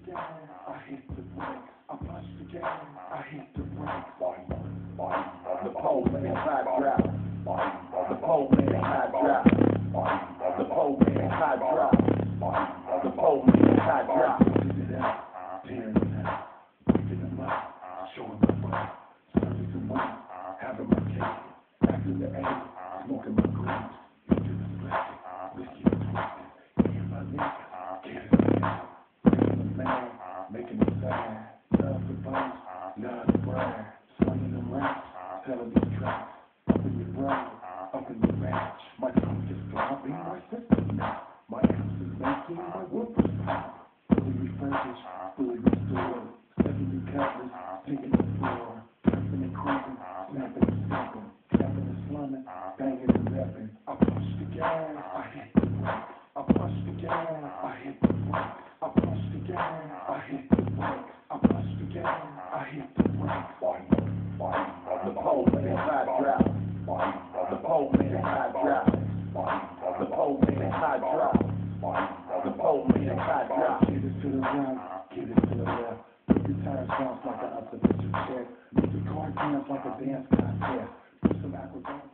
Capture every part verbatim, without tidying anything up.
game, I hit the brake. I punch the game, I hit the brake. Body, body, the pole man, high drop. Body, the pole man, high drop. Body, the pole man, high drop. Body, the pole man, high drop. Tearing it out, tearing it out, breaking them out, showing my fight, serving some money, having my cake, after the A, smoking my grapes, into the plastic, whiskey and twisted, in my neck, getting it out, bringing the man, making it sad, love the bones, love the brand, swinging them raps, telling these tracks, up in your brain, up in your match, my tongue is throbbing, my system now, my house is making my workers proud. Fully refurbished, fully restored, seventy cutlass, taking the floor, pressing and creeping, snapping and snapping, snapping and slumming, banging and repping. I push the gas, I hit the brake. I push the gas, I hit the brake. I push the gas, I hit the brake. I push the gas, I hit the brake. Body, body, the pole man, high drop. Body, the pole man, high drop. Body, the pole man, high drop. Body, the pole man, high drop. Get it to the right, get it to the left. Put your tires bounce like an artificial check. Make the car dance like a dance contest. Put some acrobatics.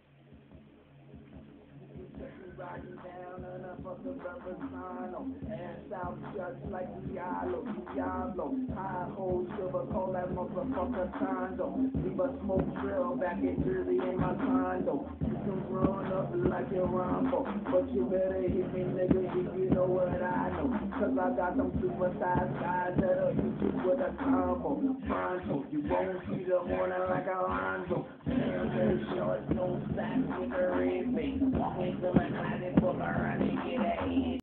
Riding down and up of the Verrazano, ass out just like Diablo, Diablo, high hole silver, call that motherfucker condo, leave a smoke trail back in Jersey in my condo, you can run up like your Rambo, but you better hit me nigga if you know what I know, cause I got some super size guys that'll hit you with a combo, pronto, you won't see the morning like Alonzo, damn very short, no sack, nigga, red face, walking through my closet, pull her out and get a